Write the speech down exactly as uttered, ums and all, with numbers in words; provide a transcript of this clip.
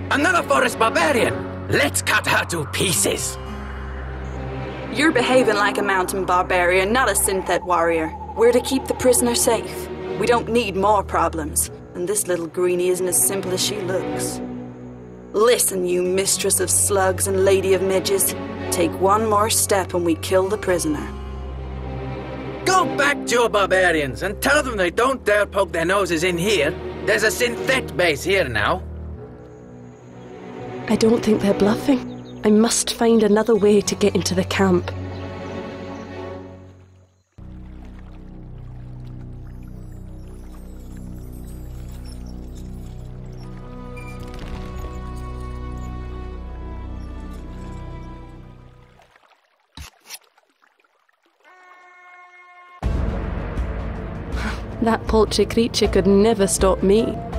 Another forest barbarian! Let's cut her to pieces! You're behaving like a mountain barbarian, not a synthet warrior. We're to keep the prisoner safe. We don't need more problems. And this little greenie isn't as simple as she looks. Listen, you mistress of slugs and lady of midges. Take one more step and we kill the prisoner. Go back to your barbarians and tell them they don't dare poke their noses in here. There's a synthet base here now. I don't think they're bluffing. I must find another way to get into the camp. That paltry creature could never stop me.